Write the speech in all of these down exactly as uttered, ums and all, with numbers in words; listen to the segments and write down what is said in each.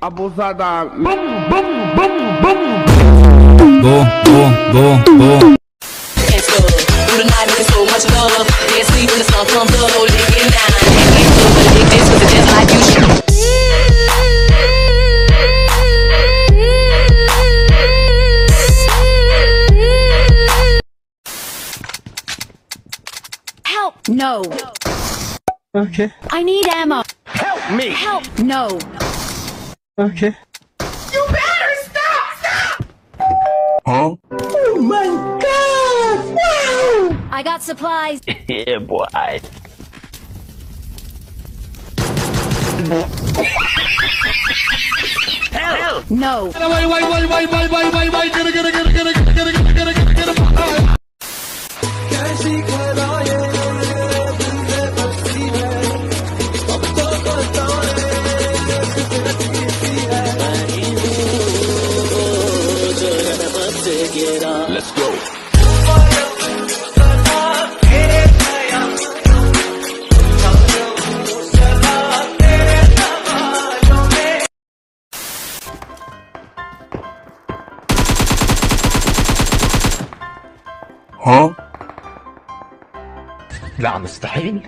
Abusada. Boom, boom, boom, boom. Boom, boom, boom, boom. Through the night, making so much love. Can't sleep when the sun comes up. Oh, lick it now. Can't get good, but lick this was just like you should. Help! No. Okay. I need ammo. Help me. Help! No. Okay. You better stop! Stop! Huh? Oh my God! Wow! I got supplies. Yeah, boy. Help! No. Wait, wait, wait, wait, wait, wait, wait, wait, get it, get it, get it, get it, get it, get it, get it, get it, get it. Let's go. Huh? لا مستحيل.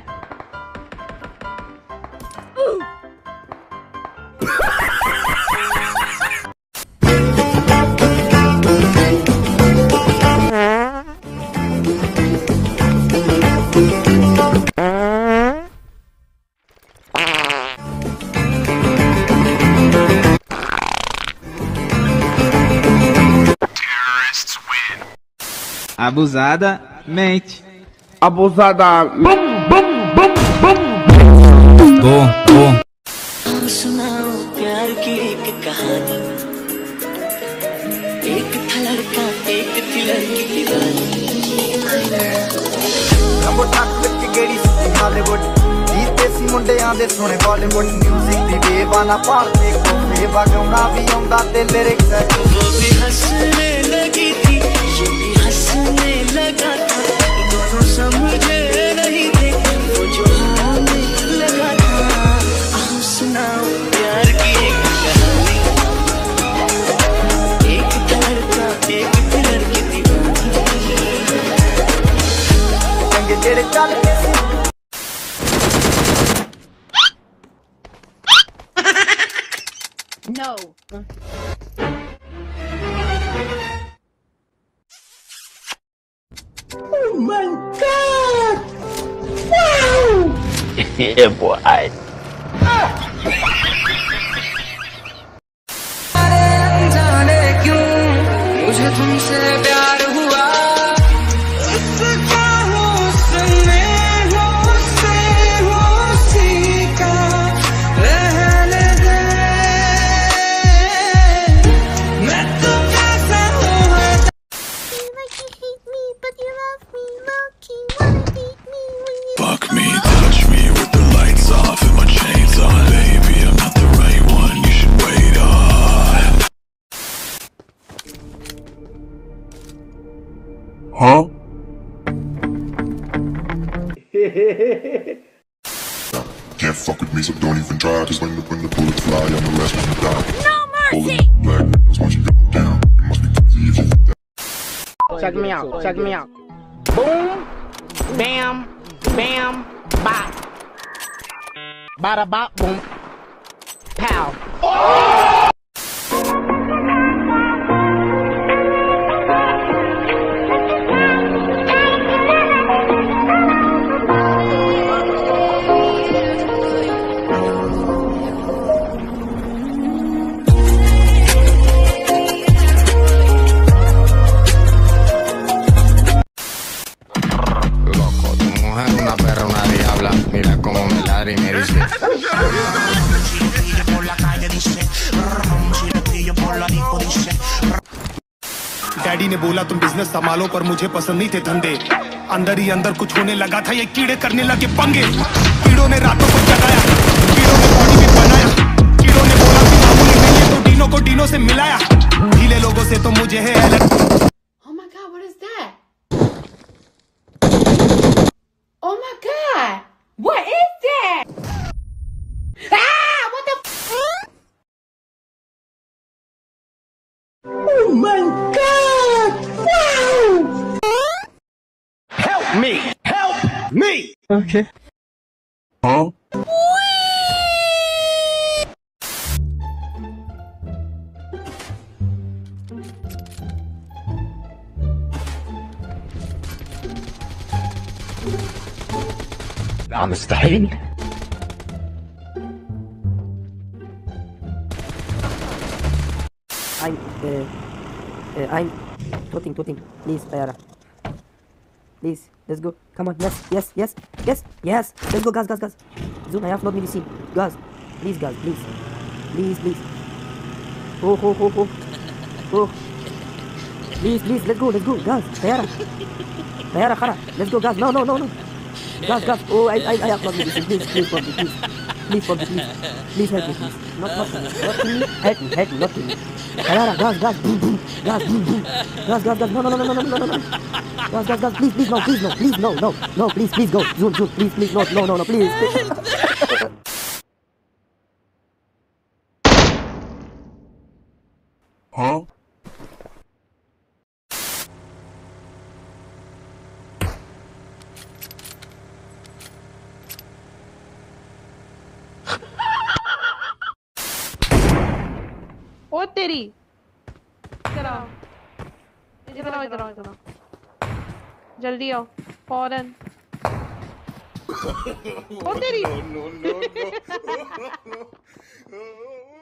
Abusada, mente. Abusada. Boom, boom, boom, boom. Boom, boom. सुनाओ प्यार की एक कहानी एक था लड़का एक थी लड़की दीवानी रंबो टक के गेड़ी सुती हॉलीवुड जीते सी मुंडियां दे सोने बॉलीवुड म्यूजिक दी बेबाना पालते को बेबागौना भी आउंदा ते लिरिक्स है वो भी हंसने लगी थी ये भी हंसने लगा था दोनों समझे नहीं थे वो जो हमें लगा था आओ सुनाओ प्यार की एक कहानी एक था लड़का एक थी लड़की दीवानी चंगे जेड़े चल के सी No. Oh my God! Wow! Yeah, boy. जाने क्यों मुझे तुमसे प्यार हुआ इसका हुस्ने हुस्से हुस्सी का रहने दे मैं तो कैसा हूँ Like you hate me, but you love me. Low-key, wanna beat me when you Fuck me, touch me with the lights off and my chains on. Baby, I'm not the right one, you should wait on. Huh? Can't fuck with me, so don't even try. Cause when the, when the bullets fly, I'm the last one to die. No mercy! Black windows once you go down. You must be crazy if you think that. Check me out, check me out. Boom, bam, bam, bop. Bada bop, boom, pow. Una perra, una diabla, mira cómo me ladra y me dice. Daddy ने बोला तुम business संभालो पर मुझे पसंद नहीं थे धंधे अंदर ही अंदर कुछ होने लगा था ये कीड़े करने लगे पंगे कीड़ों ने रातों को जगाया कीड़ों ने बॉडी भी बनाया कीड़ों ने बोला कि मामूली नहीं है तो डीनो को डीनो से मिलाया ढीले लोगों से तो मुझे है अलग my god! Wow! Help me! Help me! Okay. Huh? لا مستحيل. I'm uh, uh, I'm tooting tooting. Please, Tayara. Please, let's go. Come on, yes, yes, yes, yes, yes. Let's go, guys, guys, guys. Zoom, I have not medicine. Guys, please, guys, please, please, please. Oh, oh, oh, oh, oh. Please, please, let's go, let's go, guys. Tayara, Tayara, Khara. Let's go, guys. No, no, no, no. Guys, guys. Oh, I, I, I have not medicine. Please, please, for me, please. Please, for me, please. Please help me, please. Not, not for me. Not for me. Help me, help me, not for me. Tayara, guys, guys, boom, boom. Guys, boom, boom. Guys, guys, guys. No, no, no, no, no, no, no, no. Guys, guys, guys, please, please, no, please, no, please, no, no, no, please, please, go. Zoom, zoom, please, please, no, no, no, no, please. Huh? ओ तेरी इधर आओ इधर आओ इधर आओ इधर आओ जल्दी आओ फौरन ओ तेरी